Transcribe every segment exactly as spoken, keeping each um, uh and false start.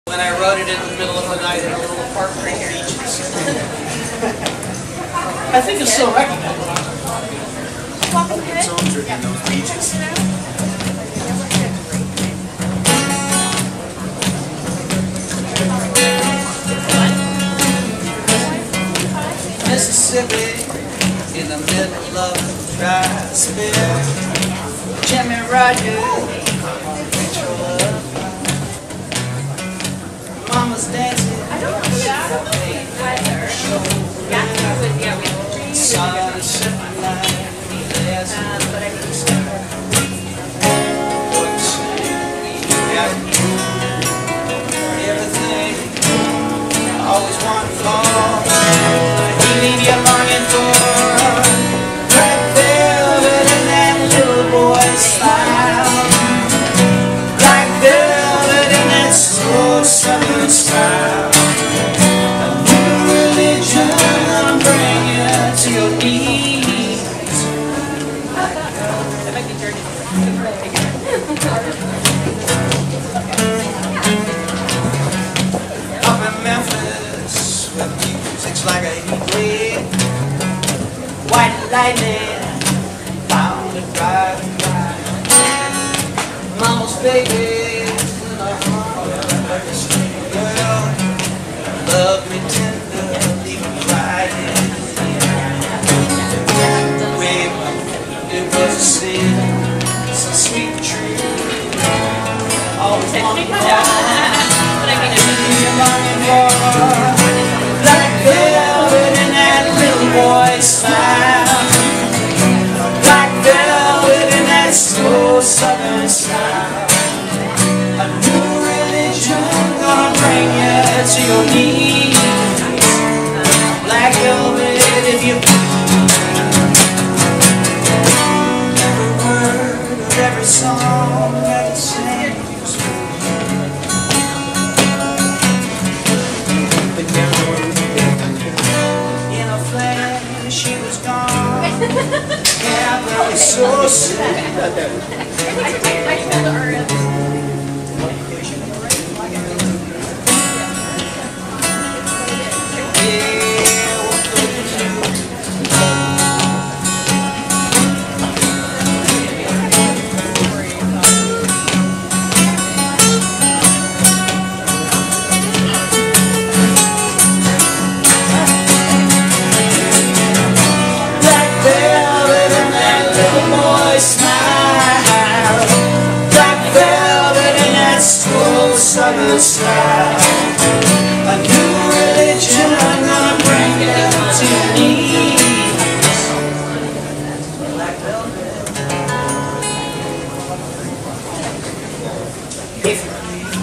When I wrote it in the middle of the night in a little apartment in Beaches. I think it's still recognized. Soldier in those beaches. Mississippi, in the middle of the dry spell. Jimmy Rogers, control. Mama's dancing. I don't know that. Sun shining light. There's a everything. Always one fall. You leave your longing for black velvet and that little boy's smile. Black velvet and that slow southern style. A new religion that'll bring you to your knees. Up in Memphis, where music's like a heat wave. White lightning, bound to drive and drive. Mama's baby, in the heart of a street girl. Love me tender, leave me crying. Wait, it was a sin, so sweet and true. Always wanted more. Longing for black velvet and that little boy's smile. Black velvet and that slow southern style. A new religion gonna bring you to your knees. Black velvet if you every word of every song that you sing. In a flash, she was gone. Yeah, but it's so sad. Smile, black velvet and that slow southern style. A new religion gonna bring you to your knees. Black velvet. If you please.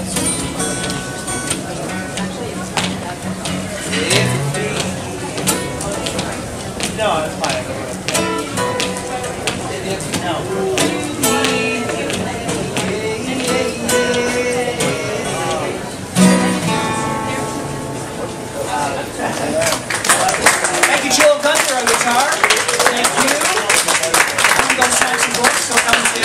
If you please. No, it's fine. No. Thank you, Guenther on guitar. Thank you. I'm going to sign some books, so come and see